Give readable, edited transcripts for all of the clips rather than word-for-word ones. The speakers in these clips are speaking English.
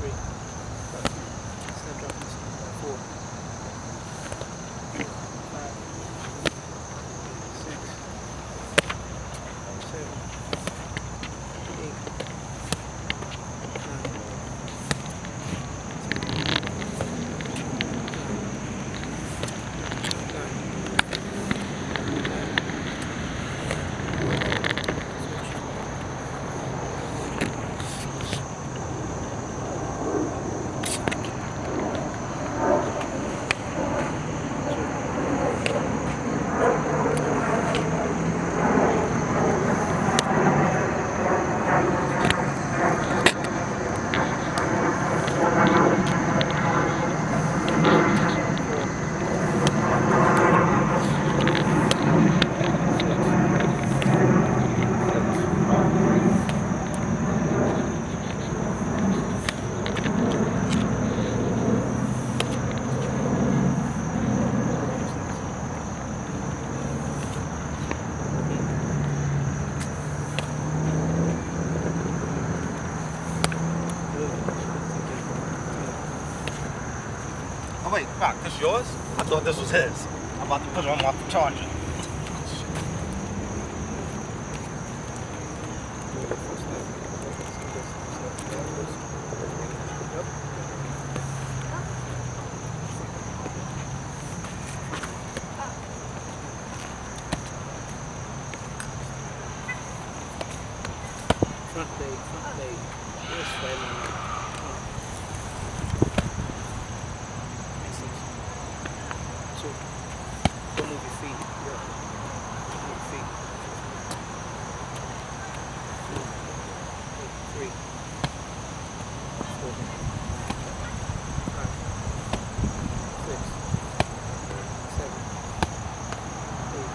3. Instead of dropping this 4. 5, 6, 7, 8, 9, Oh wait, fuck, this is yours? I thought this was his. I'm about to put it on my charger. Front leg. This way, man. So, don't move your feet. Yeah. Move your feet. 3, 4, 5, 6, 7, 8,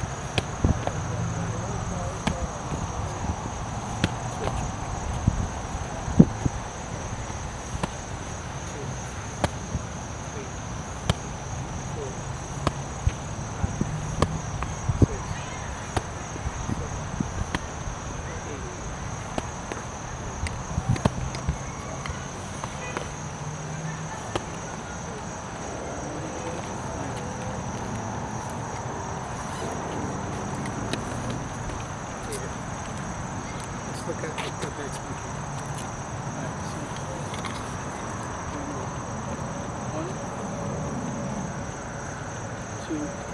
9, 10. Let's look at the back speaker. Alright, so 1, 2,